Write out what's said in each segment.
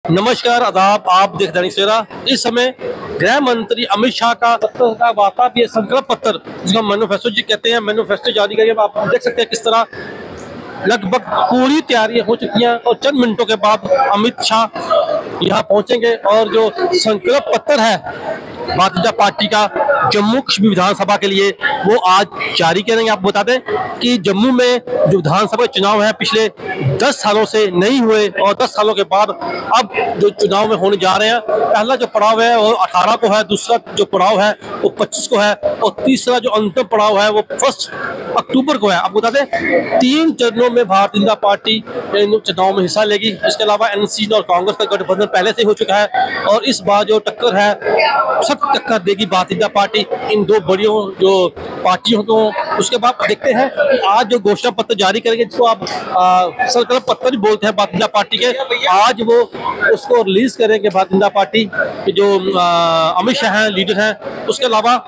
नमस्कार आदाब, आप देख दैनिक सवेरा। इस समय गृह मंत्री अमित शाह का पत्र का वार्ता भी है, संकल्प पत्र जिसका मैनिफेस्टो जी कहते हैं। मैनिफेस्टो जारी करके आप देख सकते हैं किस तरह लगभग पूरी तैयारियां हो चुकी हैं और चंद मिनटों के बाद अमित शाह यहाँ पहुंचेंगे और जो संकल्प पत्र है भारतीय जनता पार्टी का जम्मू कश्मीर विधानसभा के लिए वो आज जारी करेंगे। आपको बता दें कि जम्मू में जो विधानसभा चुनाव है पिछले 10 सालों से नहीं हुए और 10 सालों के बाद अब जो चुनाव में होने जा रहे हैं। पहला जो पड़ाव है वो 18 को है, दूसरा जो पड़ाव है वो 25 को है और तीसरा जो अंतिम पड़ाव है वो 1 अक्टूबर को है। आपको बता दें 3 चरणों में भारतीय जनता पार्टी इन चुनाव में हिस्सा लेगी। इसके अलावा एनसीपी और कांग्रेस का गठबंधन पहले से हो चुका है और इस बार जो टक्कर है सब टक्कर देगी भारतीय जनता पार्टी इन दो बड़ियों जो पार्टियों को। उसके बाद देखते हैं कि आज जो घोषणा पत्र जारी करेंगे जिसको आप संकल्प पत्र भी बोलते हैं भारतीय जनता पार्टी के, आज वो उसको रिलीज करेंगे भारतीय जनता पार्टी के जो अमित शाह हैं, लीडर हैं। उसके अलावा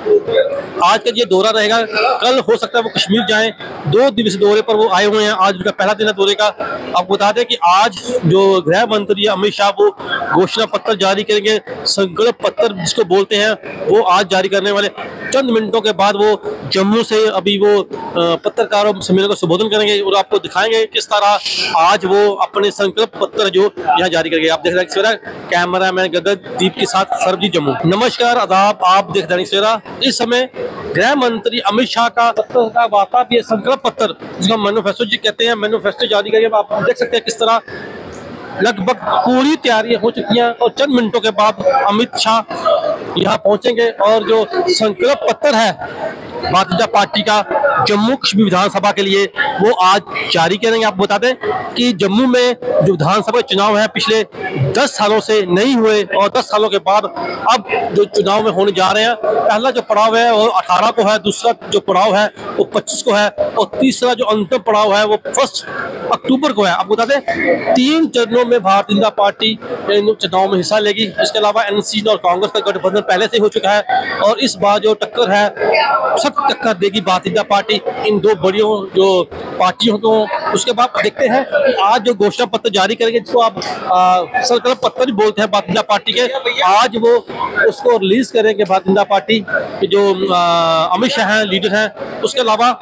आज का ये दौरा रहेगा, कल हो सकता है वो कश्मीर जाएं। 2 दिवसीय दौरे पर वो आए हुए हैं, आज उनका पहला दिन है दौरे का। आपको बता दें कि आज जो गृह मंत्री अमित शाह वो घोषणा पत्र जारी करेंगे, संकल्प पत्र जिसको बोलते हैं वो आज जारी करने वाले। चंद मिनटों के बाद वो जम्मू से अभी वो पत्रकारों सम्मेलन को संबोधन करेंगे और आपको दिखाएंगे किस तरह आज वो अपने संकल्प पत्र जो यहाँ जारी करेंगे। आप देख रहे हैं सवेरा, कैमरा मैन गगनदीप के साथ सरबजीत जम्मू। नमस्कार आदाब, आप देख रहे हैं सवेरा। इस समय गृह मंत्री अमित शाह का पत्र का वार्ता भी है, संकल्प पत्र जिसका मैनिफेस्टो जी कहते हैं। मैनिफेस्टो जारी करके आप देख सकते हैं किस तरह लगभग पूरी तैयारियां हो चुकी हैं और चंद मिनटों के बाद अमित शाह यहाँ पहुंचेंगे और जो संकल्प पत्र है भारतीय जनता पार्टी का जम्मू कश्मीर विधानसभा के लिए वो आज जारी करेंगे। आपको बता दें कि जम्मू में जो विधानसभा चुनाव है पिछले 10 सालों से नहीं हुए और 10 सालों के बाद अब जो चुनाव में होने जा रहे हैं। पहला जो पड़ाव है वो 18 को है, दूसरा जो पड़ाव है वो 25 को है और तीसरा जो अंतिम पड़ाव है वो 1 अक्टूबर को है। आपको बता दें 3 चरणों में भारतीय जनता पार्टी इन चुनाव में हिस्सा लेगी। इसके अलावा एनसीपी और कांग्रेस का गठबंधन पहले से हो चुका है और इस बार जो टक्कर है सब टक्कर देगी भारतीय जनता पार्टी इन दो बड़ियों जो पार्टियों को। उसके बाद देखते हैं कि आज जो घोषणा पत्र जारी करेंगे जिसको आप संकल्प पत्र भी बोलते हैं भारतीय जनता पार्टी के, आज वो उसको रिलीज करेंगे भारतीय जनता पार्टी के जो अमित शाह हैं, लीडर हैं। उसके अलावा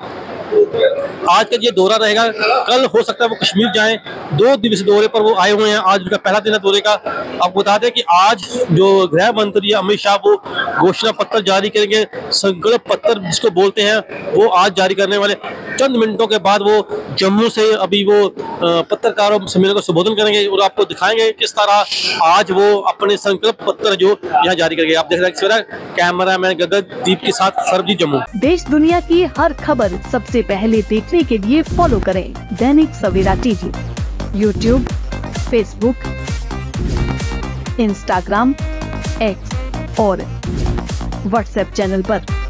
आज का ये दौरा रहेगा, कल हो सकता है वो कश्मीर जाएं। 2 दिवसीय दौरे पर वो आए हुए हैं, आज उनका पहला दिन है दौरे का। आपको बता दें कि आज जो गृह मंत्री अमित शाह वो घोषणा पत्र जारी करेंगे, संकल्प पत्र जिसको बोलते हैं वो आज जारी करने वाले। चंद मिनटों के बाद वो जम्मू से अभी वो पत्रकारों सम्मेलन को संबोधन करेंगे और आपको दिखाएंगे किस तरह आज वो अपने संकल्प पत्र जो यहाँ जारी करेंगे। आप देख रहे हैं सवेरा, कैमरा मैन गगनदीप के साथ सरबजीत जम्मू। देश दुनिया की हर खबर सबसे पहले देखने के लिए फॉलो करें Dainik Savera TV, YouTube, Facebook, Instagram, X और व्हाट्सएप चैनल पर।